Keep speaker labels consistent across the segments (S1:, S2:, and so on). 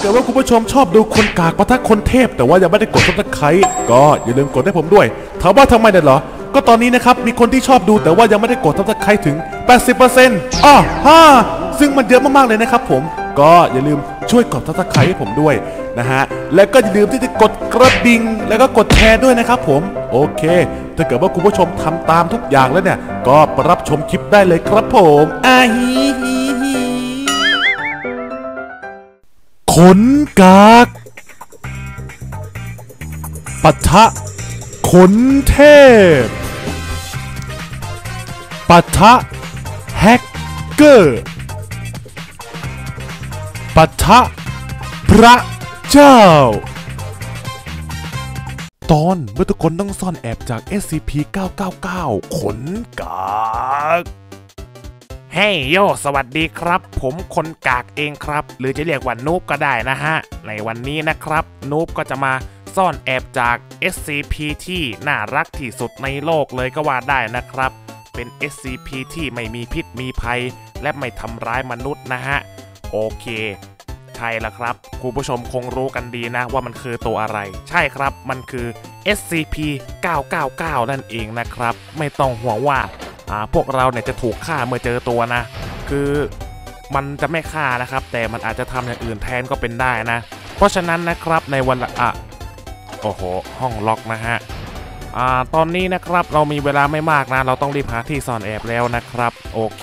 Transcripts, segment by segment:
S1: กิดว่าคุณผู้ชมชอบดูคนกากปะทะคนเทพแต่ว่ายังไม่ได้กดซับสไครต์ก็อย่าลืมกดให้ผมด้วยถามว่าทำไมเนี่ยเหรอก็ตอนนี้นะครับมีคนที่ชอบดูแต่ว่ายังไม่ได้กดซับสไครต์ถึง 80% ซึ่งมันเยอะมากๆเลยนะครับผมก็อย่าลืมช่วยกดซับสไครต์ให้ผมด้วยนะฮะและก็อย่าลืมที่จะกดกระดิ่งแล้วก็กดแชร์ด้วยนะครับผมโอเคถ้าเกิดว่าคุณผู้ชมทำตามทุกอย่างแล้วเนี่ยก็รับชมคลิปได้เลยครับผมขนกากปะทะขนเทพปะทะแฮกเกอร์ปะทะพระเจ้าตอนเมื่อทุกคนต้องซ่อนแอบจาก SCP-999 ขนกาก
S2: เฮ้ยโยสวัสดีครับผมคนกากเองครับหรือจะเรียกว่านูบก็ได้นะฮะในวันนี้นะครับนูบก็จะมาซ่อนแอบจาก SCP ที่น่ารักที่สุดในโลกเลยก็ว่าได้นะครับเป็น SCP ที่ไม่มีพิษมีภัยและไม่ทำร้ายมนุษย์นะฮะโอเคใช่แล้วครับคุณผู้ชมคงรู้กันดีนะว่ามันคือตัวอะไรใช่ครับมันคือ SCP-999 นั่นเองนะครับไม่ต้องห่วงว่าพวกเราเนี่ยจะถูกฆ่าเมื่อเจอตัวนะคือมันจะไม่ฆ่านะครับแต่มันอาจจะทำอย่างอื่นแทนก็เป็นได้นะเพราะฉะนั้นนะครับในวันโอ้โหห้องล็อกนะฮะตอนนี้นะครับเรามีเวลาไม่มากนะเราต้องรีบหาที่ซ่อนแอบแล้วนะครับโอเค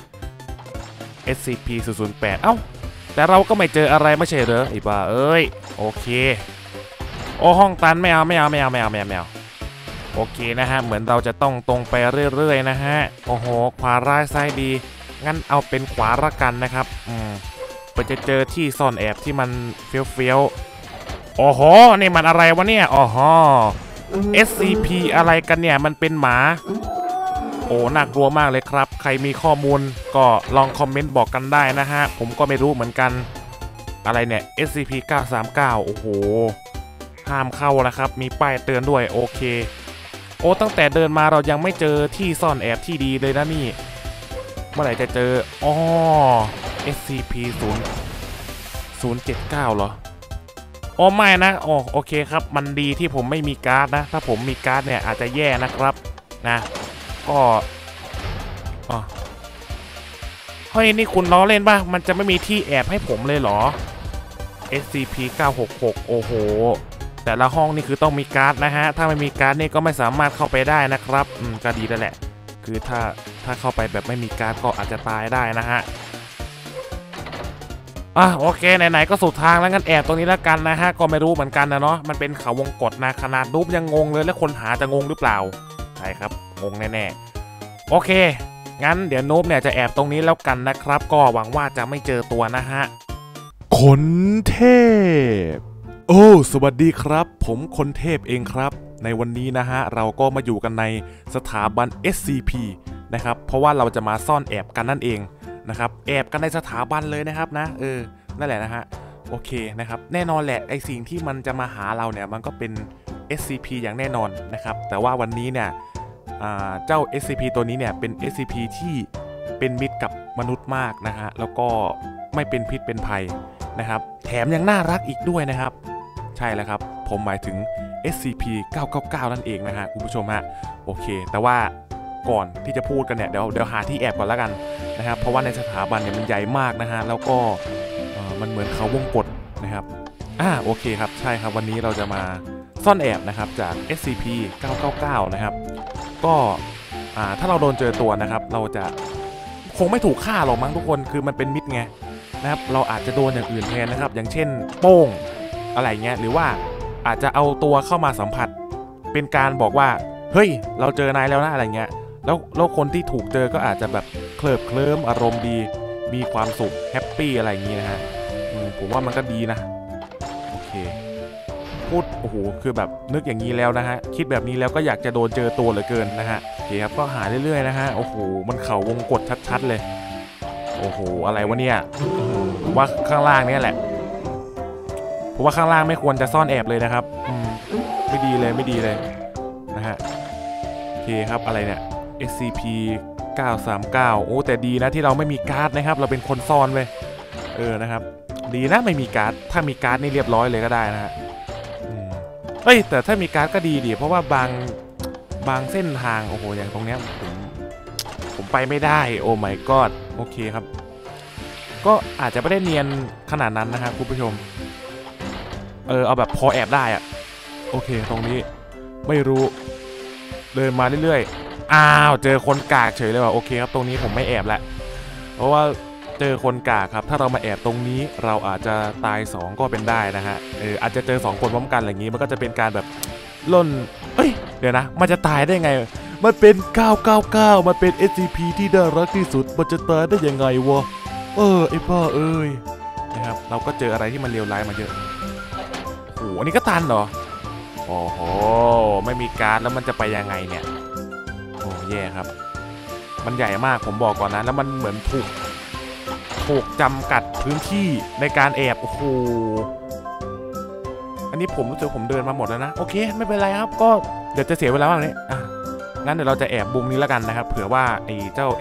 S2: SCP-008 เอ้าแต่เราก็ไม่เจออะไรไม่ใช่เหรอไอ้บ้าเอ้ยโอเคโอ้ห้องตันไม่เอาโอเคนะฮะเหมือนเราจะต้องตรงไปเรื่อยๆนะฮะโอ้โหขวาร้ายซ้ายดีงั้นเอาเป็นขวาละกันนะครับเพื่อจะเจอที่ซ่อนแอบที่มันเฟี้ยวโอ้โหนี่มันอะไรวะเนี่ยอ๋อ SCP อะไรกันเนี่ยมันเป็นหมาโอ้น่ากลัวมากเลยครับใครมีข้อมูลก็ลองคอมเมนต์บอกกันได้นะฮะผมก็ไม่รู้เหมือนกันอะไรเนี่ย SCP-939 โอ้โหห้ามเข้านะครับมีป้ายเตือนด้วยโอเคโอ้ตั้งแต่เดินมาเรายังไม่เจอที่ซ่อนแอบที่ดีเลยนะนี่เมื่อไหร่จะเจออ๋อ SCP-079 เหรออ๋อไม่นะอ๋อโอเคครับมันดีที่ผมไม่มีการ์ดนะถ้าผมมีการ์ดเนี่ยอาจจะแย่นะครับนะก็เฮ้ยนี่คุณล้อเล่นป่ะมันจะไม่มีที่แอบให้ผมเลยเหรอ SCP-966 โอ้โหแต่ละห้องนี่คือต้องมีการ์ดนะฮะถ้าไม่มีการ์ดนี่ก็ไม่สามารถเข้าไปได้นะครับก็ดีแล้วแหละคือถ้าเข้าไปแบบไม่มีการ์ดก็อาจจะตายได้นะฮะโอเคไหนๆก็สุดทางแล้วงั้นแอบตรงนี้แล้วกันนะฮะก็ไม่รู้เหมือนกันนะเนาะมันเป็นเขาวงกตนะขนาดนูบยังงงเลยแล้วคนหาจะงงหรือเปล่าใช่ครับงงแน่ๆโอเคงั้นเดี๋ยวนูบเนี่ยจะแอบตรงนี้แล้วกันนะครับก็หวังว่าจะไม่เจอตัวนะฮะ
S1: ขนเทพโอ้สวัสดีครับผมคนเทพเองครับในวันนี้นะฮะเราก็มาอยู่กันในสถาบัน SCP นะครับเพราะว่าเราจะมาซ่อนแอบกันนั่นเองนะครับแอบกันในสถาบันเลยนะครับนะนั่นแหละนะฮะโอเคนะครับแน่นอนแหละไอสิ่งที่มันจะมาหาเราเนี่ยมันก็เป็น SCP อย่างแน่นอนนะครับแต่ว่าวันนี้เนี่ยเจ้า SCP ตัวนี้เนี่ยเป็น SCP ที่เป็นมิตรกับมนุษย์มากนะฮะแล้วก็ไม่เป็นพิษเป็นภัยนะครับแถมยังน่ารักอีกด้วยนะครับใช่แล้วครับผมหมายถึง SCP-999 นั่นเองนะฮะคุณผู้ชมฮะโอเคแต่ว่าก่อนที่จะพูดกันเนี่ยเดี๋ยวหาที่แอบก่อนแล้วกันนะครับเพราะว่าในสถาบันเนี่ยมันใหญ่มากนะฮะแล้วก็มันเหมือนเขาวงกตนะครับโอเคครับใช่ครับวันนี้เราจะมาซ่อนแอบนะครับจาก SCP-999 นะครับก็ถ้าเราโดนเจอตัวนะครับเราจะคงไม่ถูกฆ่าหรอกมั้งทุกคนคือมันเป็นมิตรไงนะครับเราอาจจะโดนอย่างอื่นแทนนะครับอย่างเช่นโป้งอะไรเงี้ยหรือว่าอาจจะเอาตัวเข้ามาสัมผัสเป็นการบอกว่าเฮ้ยเราเจอนายแล้วนะอะไรเงี้ยแล้วคนที่ถูกเจอก็อาจจะแบบเคลิ้มอารมณ์ดีมีความสุขแฮปปี้อะไรอย่างงี้นะฮะผมว่ามันก็ดีนะโอเคพูดโอ้โหคือแบบนึกอย่างนี้แล้วนะฮะคิดแบบนี้แล้วก็อยากจะโดนเจอตัวเหลือเกินนะฮะโอเคครับก็หาเรื่อยๆนะฮะโอ้โหมันเขาวงกตชัดๆเลยโอ้โหอะไรวะเนี่ยผมว่าข้างล่างนี่แหละผมว่าข้างล่างไม่ควรจะซ่อนแอบเลยนะครับไม่ดีเลยนะฮะโอเคครับอะไรเนี่ย SCP-939 โอ้แต่ดีนะที่เราไม่มีการ์ดนะครับเราเป็นคนซ่อนเว้ยนะครับโ
S2: ดีนะไม่มีการ์ดถ้ามีการ์ดนี่เรียบร้อยเลยก็ได้นะฮะเฮ้ยแต่ถ้ามีการ์ดก็ดีดิเพราะว่าบางเส้นทางโอ้โหอย่างตรงเนี้ยผมไปไม่ได้โอ้ my god โอเคครับก็อาจจะไม่ได้เนียนขนาดนั้นนะครับคุณผู้ชมเอาแบบพอแอบได้อะโอเคตรงนี้ไม่รู้เดินมาเรื่อยๆอ้าวเจอคนกากเฉยเลยว่ะโอเคครับตรงนี้ผมไม่แอบละเพราะว่าเจอคนกากครับถ้าเรามาแอบตรงนี้เราอาจจะตาย2ก็เป็นได้นะฮะอาจจะเจอ2คนพร้อมกันอะไรอย่างนี้มันก็จะเป็นการแบบล่นเดี๋ยวนะมันจะตายได้ไงมันเป็น999มันเป็น SCP ที่น่ารักที่สุดมันจะตายได้ยังไงวะไอ้บ้านะครับเราก็เจออะไรที่มันเลวร้ายมาเยอะโอ้โหอันนี้ก็ตันเหรอโอ้โหไม่มีการ์ดแล้วมันจะไปยังไงเนี่ยโอ้แย่ครับมันใหญ่มากผมบอกก่อนนะแล้วมันเหมือนถูกจำกัดพื้นที่ในการแอบโอ้โหอันนี้ผมรู้สึกผมเดินมาหมดแล้วนะโอเคไม่เป็นไรครับก็เดี๋ยวจะเสียเวลามากเลยงั้นเดี๋ยวเราจะแอบบุมนี้แล้วกันนะครับเผื่อว่าไอ้เจ้า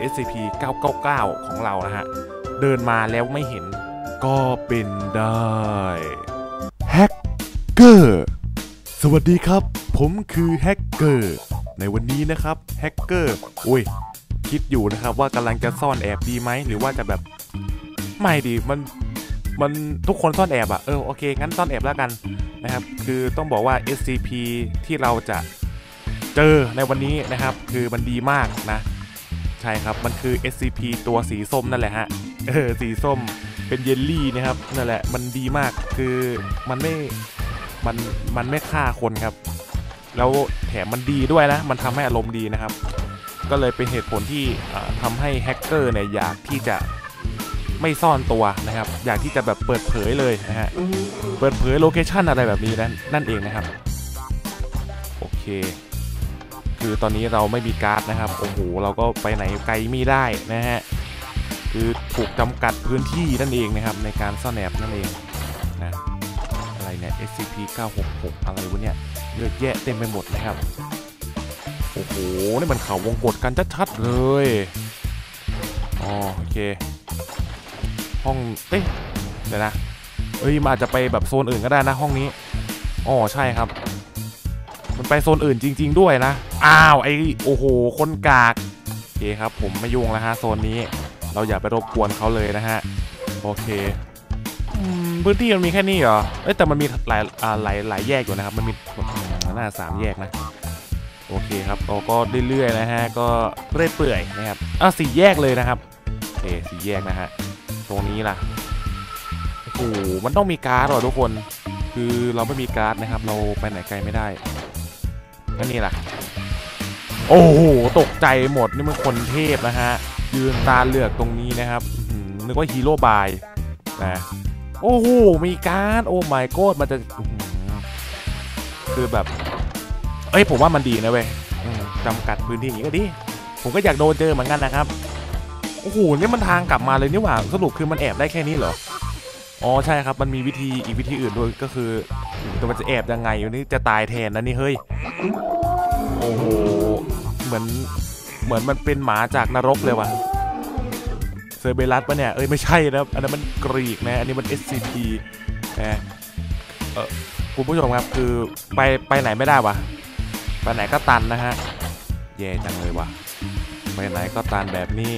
S2: SCP-999 ของเรานะฮะเดินมาแล้วไม่เห็นก็เป็นได้แฮกเกอร์สวัสดีครับผมคือแฮกเกอร์ในวันนี้นะครับแฮกเกอร์คิดอยู่นะครับว่ากำลังจะซ่อนแอบดีไหมหรือว่าจะแบบไม่ดีมันทุกคนซ่อนแอบอะโอเคงั้นซ่อนแอบแล้วกันนะครับคือต้องบอกว่า SCP ที่เราจะเจอในวันนี้นะครับคือมันดีมากนะใช่ครับมันคือ SCP ตัวสีส้มนั่นแหละฮะสีส้มเป็นเยลลี่นะครับนั่นแหละมันดีมากคือมันไม่ฆ่าคนครับแล้วแถมมันดีด้วยนะมันทำให้อารมณ์ดีนะครับก็เลยเป็นเหตุผลที่ทำให้แฮกเกอร์เนี่ยอยากที่จะไม่ซ่อนตัวนะครับอยากที่จะแบบเปิดเผยเลยนะฮะเปิดเผยโลเคชั่นอะไรแบบนี้นั่นเองนะครับโอเคคือตอนนี้เราไม่มีการ์ดนะครับโอ้โหเราก็ไปไหนไกลไม่ได้นะฮะคือถูกจำกัดพื้นที่นั่นเองนะครับในการซ่อนแอบนั่นเองนะอะไรเนี่ย SCP-966 อะไรวะเนี่ยเยอะแยะเต็มไปหมดนะครับโอ้โหนี่มันเขาวงกฏกันชัดๆเลยโอเคห้องเดี๋ยวนะมันอาจจะไปแบบโซนอื่นก็ได้นะห้องนี้ใช่ครับมันไปโซนอื่นจริงๆด้วยนะโอ้โหคนกากโอเคครับผมไม่ยุ่งแล้วฮะโซนนี้เราอย่าไปรบกวนเขาเลยนะฮะโอเคพื้นที่มันมีแค่นี้เหรอแต่มันมีหลายแยกอยู่นะครับมันมีน่า3แยกนะโอเคครับก็เรื่อยๆนะฮะก็เรื่อยเปื่อยนะครับ4แยกเลยนะครับโอเค4แยกนะฮะตรงนี้ล่ะโอ้โหมันต้องมีการ์ดหรอทุกคนคือเราไม่มีการ์ดนะครับเราไปไหนไกลไม่ได้ก็นี่ล่ะโอ้โหตกใจหมดนี่มันคนเทพนะฮะยืนตาเหลือกตรงนี้นะครับนึกว่าฮีโร่บายนะโอ้โหมีการ์ดโอ้ my god มันจะคือแบบผมว่ามันดีนะเว้ยจำกัดพื้นที่อย่างนี้ก็ดีผมก็อยากโดนเจอเหมือนกันนะครับโอ้โหนี่มันทางกลับมาเลยนี่หว่าสรุปคือมันแอบได้แค่นี้เหรอใช่ครับมันมีอีกวิธีอื่นด้วยก็คือแต่มันจะแอบยังไงวันนี้จะตายแทนนะนี่เฮ้ยโอ้โหเหมือนมันเป็นหมาจากนรกเลยว่ะเซอร์เบรัสปะเนี่ยไม่ใช่นะอันนั้นมันกรีกนะอันนี้มัน SCP นะคุณผู้ชมครับคือไปไหนไม่ได้วะไปไหนก็ตันนะฮะแย่จังเลยว่ะไปไหนก็ตันแบบนี้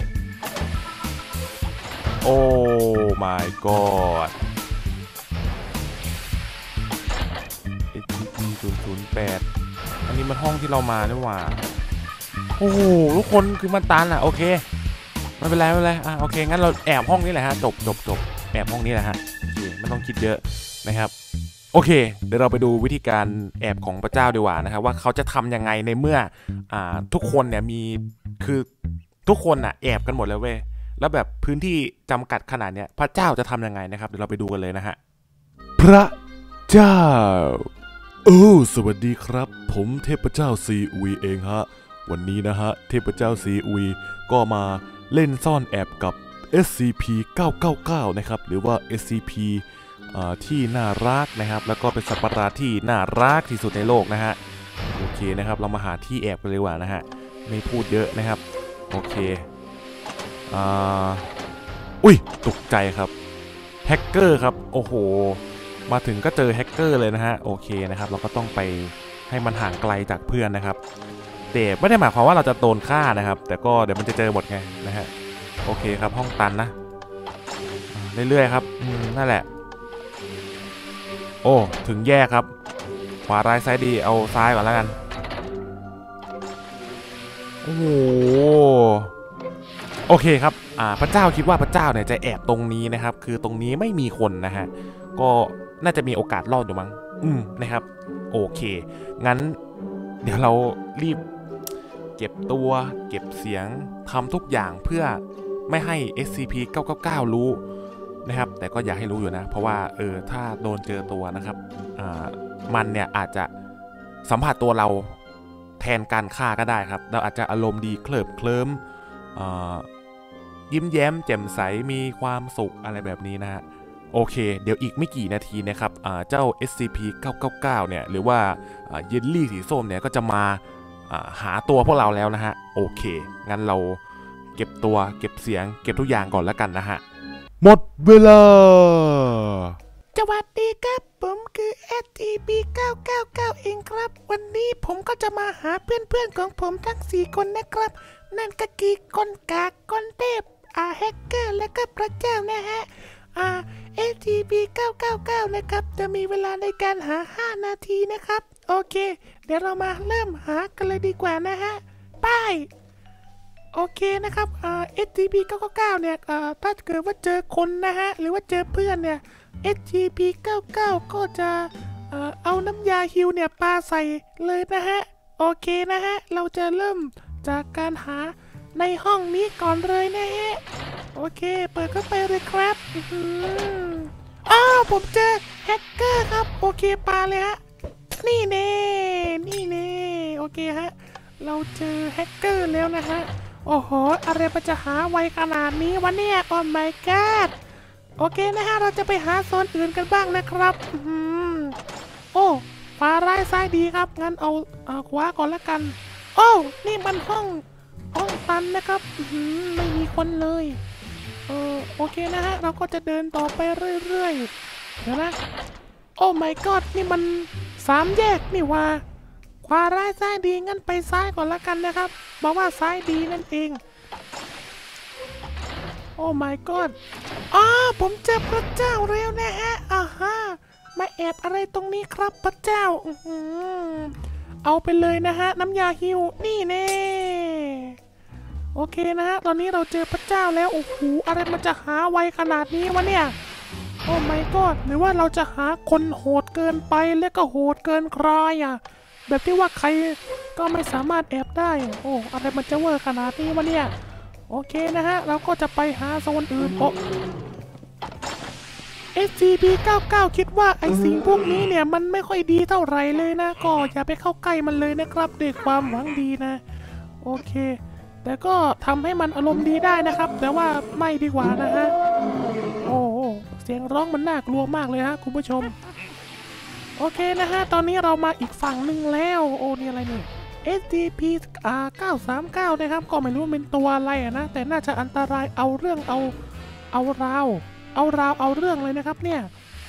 S2: โอ้ my god SCP-008 อันนี้มันห้องที่เรามาด้วยว่ะโอ้โหทุกคนคือมันตันโอเคไม่เป็นไรโอเคงั้นเราแอบห้องนี้แหละฮะจบแอบห้องนี้แหละฮะโอเคไม่ต้องคิดเยอะนะครับโอเคเดี๋ยวเราไปดูวิธีการแอบของพระเจ้าดีกว่านะครับว่าเขาจะทำยังไงในเมื่อทุกคนเนี่ยคือทุกคนแอบกันหมดแล้วเว้ยแล้วแบบพื้นที่จำกัดขนาดเนี้ยพระเจ้าจะทำยังไงนะครับเดี๋ยวเราไปดูกันเลยนะฮะพระเจ้าสวัสดีครับผมเทพเจ้าซีอุยเองฮะวันนี้นะฮะเทพเจ้าซีอุยก็มาเล่นซ่อนแอบกับ SCP-999 นะครับหรือว่า SCP ที่น่ารักนะครับแล้วก็เป็นสัตว์ประหลาดที่น่ารักที่สุดในโลกนะฮะโอเคนะครับเรามาหาที่แอบกันเลยดีกว่านะฮะไม่พูดเยอะนะครับโอเคตกใจครับ
S1: แฮกเกอร์ครับโอ้โหมาถึงก็เจอแฮกเกอร์เลยนะฮะโอเคนะครับเราก็ต้องไปให้มันห่างไกลจากเพื่อนนะครับแต่ไม่ได้หมายความว่าเราจะโดนฆ่านะครับแต่ก็เดี๋ยวมันจะเจอหมดไงนะฮะโอเคครับห้องตันนะเรื่อยๆครับนั่นแหละโอ้ถึงแยกครับขวาร้ายซ้ายดีเอาซ้ายก่อนแล้วกันโอ้โหโอเคครับพระเจ้าคิดว่าพระเจ้าเนี่ยจะแอบตรงนี้นะครับคือตรงนี้ไม่มีคนนะฮะก็น่าจะมีโอกาสรอดอยู่มั้งนะครับโอเคงั้นเดี๋ยวเรารีบเก็บตัวเก็บเสียงทำทุกอย่างเพื่อไม่ให้ SCP-999 รู้นะครับแต่ก็อยากให้รู้อยู่นะเพราะว่าถ้าโดนเจอตัวนะครับมันเนี่ยอาจจะสัมผัสตัวเราแทนการฆ่าก็ได้ครับเราอาจจะอารมณ์ดีเคลิ้มยิ้มแย้มแจ่มใสมีความสุขอะไรแบบนี้นะฮะโอเคเดี๋ยวอีกไม่กี่นาทีนะครับเจ้า SCP-999 เนี่ยหรือว่าเยลลี่สีส้มเนี่ยก็จะมาหาตัวพวกเราแล้วนะฮะโอเคงั้นเราเก็บตัวเก็บเสียงเก็บทุกอย่างก่อนแล้วกันนะฮะหมดเวลาสวัสดีครับผมคือ SCP-999 เองครับวันนี้ผมก็จะมาหาเพื่อนๆของผมทั้ง4คนนะครับนั่นก็คือคนกากคนเทพแฮกเกอร์และก็พระเจ้านะฮะSCP-999 นะครับจะมีเวลาในการหา5นาทีนะครับโอเคเดี๋ยวเรามาเริ่มหากันเลยดีกว่านะฮะไปโอเคนะครับSCP-999 เนี่ยถ้าเกิดว่าเจอคนนะฮะหรือว่าเจอเพื่อนเนี่ย SCP-99 ก็จะเอาน้ำยาฮิวเนี่ยปาใส่เลยนะฮะโอเคนะฮะเราจะเริ่มจากการหาในห้องนี้ก่อนเลยนะฮะโอเคเปิดเข้าไปเลยครับผมเจอแฮกเกอร์ครับโอเคปาเลยฮะนี่เน่โอเคฮะเราเจอแฮกเกอร์แล้วนะฮะโอ้โหอะไรมันจะหาไวขนาดนี้วะเนี่ยโอ้ my god โอเคนะฮะเราจะไปหาโซนอื่นกันบ้างนะครับโอ้ขวาร้ายซ้ายดีครับงั้นเอาขวาก่อนละกันโอ้นี่มันห้องตันนะครับไม่มีคนเลยโอเคนะฮะเราก็จะเดินต่อไปเรื่อยๆเดี๋ยวนะโอ้ my god นี่มัน3แยกนี่ว่าขวาร้ายซ้ายดีงั้นไปซ้ายก่อนละกันนะครับบอกว่าซ้ายดีนั่นเองโอ้ my god ผมเจอพระเจ้าแล้วนะฮะมาแอบอะไรตรงนี้ครับพระเจ้าเอาไปเลยนะฮะน้ำยาฮิวนี่แน่โอเคนะฮะตอนนี้เราเจอพระเจ้าแล้วโอ้โหอะไรมันจะหาไวขนาดนี้วะเนี่ยโอ้ my god หรือว่าเราจะหาคนโหดเกินไปและก็โหดเกินใครแบบที่ว่าใครก็ไม่สามารถแอบได้โอ้อะไรมันจะเวอร์ขนาดนี้วะเนี่ยโอเคนะฮะเราก็จะไปหาโซนอื่นSCP-99 คิดว่าไอสิ่งพวกนี้เนี่ยมันไม่ค่อยดีเท่าไหร่เลยนะก็อย่าไปเข้าใกล้มันเลยนะครับด้วยความหวังดีนะโอเคแต่ก็ทำให้มันอารมณ์ดีได้นะครับแต่ว่าไม่ดีกว่านะฮะโอ้เสียงร้องมันน่ากลัวมากเลยฮะคุณผู้ชมโอเคนะฮะตอนนี้เรามาอีกฝั่งหนึ่งแล้วโอ้นี่อะไรเนี่ย SCP-939 นะครับก็ไม่รู้เป็นตัวอะไรนะแต่น่าจะอันตรายเอาเรื่องเอาราวเอาเรื่องเลยนะครับเนี่ย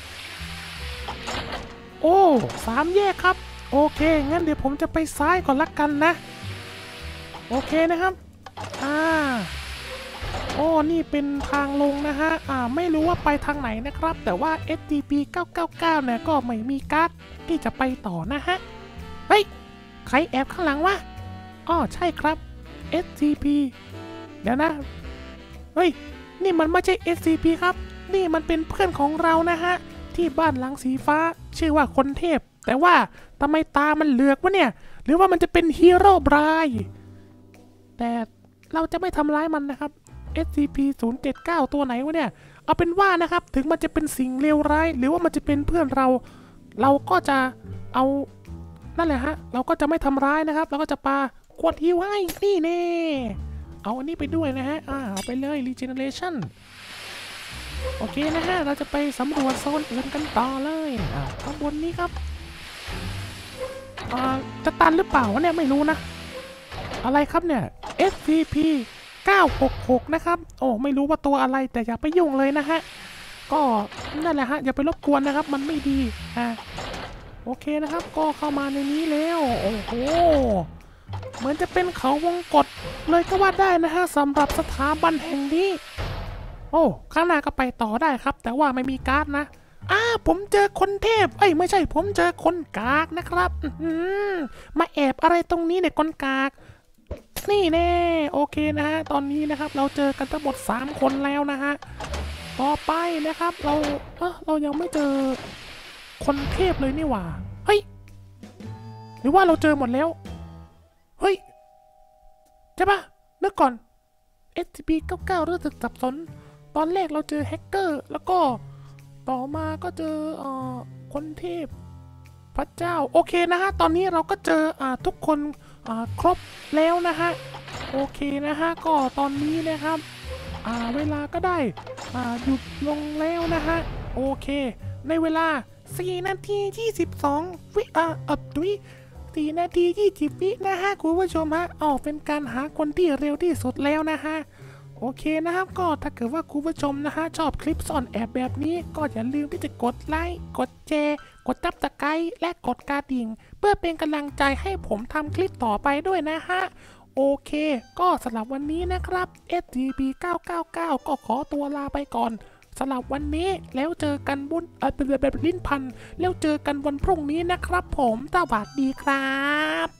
S1: โอ้3แยกครับโอเคงั้นเดี๋ยวผมจะไปซ้ายก่อนละกันนะโอเคนะครับโอ้นี่เป็นทางลงนะฮะไม่รู้ว่าไปทางไหนนะครับแต่ว่า SCP-999 เนี่ยก็ไม่มีการ์ดที่จะไปต่อนะฮะเฮ้ยใครแอบข้างหลังวะใช่ครับ SCP เดี๋ยวนะเฮ้ยนี่มันไม่ใช่ SCP ครับนี่มันเป็นเพื่อนของเรานะฮะที่บ้านหลังสีฟ้าชื่อว่าคนเทพแต่ว่าทำไมตามันเหลือกวะเนี่ยหรือว่ามันจะเป็นฮีโร่บรายแต่เราจะไม่ทำร้ายมันนะครับ SCP-079 ตัวไหนวะเนี่ยเอาเป็นว่านะครับถึงมันจะเป็นสิ่งเลวร้ายหรือว่ามันจะเป็นเพื่อนเราก็จะเอานั่นแหละฮะเราก็จะไม่ทำร้ายนะครับเราก็จะปาขวดฮิวให้นี่เน่เอาอันนี้ไปด้วยนะฮะเอาไปเลย Regeneration โอเคนะฮะเราจะไปสำรวจโซนอื่นกันต่อเลยข้างบนนี้ครับจะตันหรือเปล่าวะเนี่ยไม่รู้นะอะไรครับเนี่ย SCP-966 นะครับโอ้ไม่รู้ว่าตัวอะไรแต่อย่าไปยุ่งเลยนะฮะ
S3: ก็นั่นแหละฮะอย่าไปรบกวนนะครับมันไม่ดีโอเคนะครับก็เข้ามาในนี้แล้วโอ้โหเหมือนจะเป็นเขาวงกตเลยก็ว่าได้นะฮะสำหรับสถาบันแห่งนี้โอ้ข้างหน้าก็ไปต่อได้ครับแต่ว่าไม่มีการ์ดนะผมเจอคนเทพไม่ใช่ผมเจอคนกากนะครับมาแอบอะไรตรงนี้เนี่ยคนกากนี่แน่โอเคนะฮะตอนนี้นะครับเราเจอกันทั้งหมด3 คนแล้วนะฮะต่อไปนะครับเรายังไม่เจอคนเทพเลยนี่หว่าเฮ้ยหรือว่าเราเจอหมดแล้วเฮ้ยใช่ปะนึกก่อน SCP-99 รู้สึกสับสนตอนแรกเราเจอแฮกเกอร์แล้วก็ต่อมาก็เจอคนเทพพระเจ้าโอเคนะฮะตอนนี้เราก็เจอทุกคนครบแล้วนะฮะโอเคนะฮะก็ตอนนี้นะครับเวลาก็ได้หยุดลงแล้วนะฮะโอเคในเวลา4 นาที 22 วิ4 นาที 20 วินะฮะคุณผู้ชมฮะเป็นการหาคนที่เร็วที่สุดแล้วนะฮะโอเคนะครับก็ถ้าเกิดว่าคุณผู้ชมนะฮะชอบคลิปซ่อนแอบแบบนี้ก็อย่าลืมที่จะกดไลค์กดแชร์กดซับสไครต์และกดกระดิ่งเพื่อเป็นกำลังใจให้ผมทำคลิปต่อไปด้วยนะฮะโอเคก็สำหรับวันนี้นะครับ SCP-999 ก็ขอตัวลาไปก่อนสำหรับวันนี้แล้วเจอกันบนเป็นแบบลิ้นพันแล้วเจอกันวันพรุ่งนี้นะครับผมสวัสดีครับ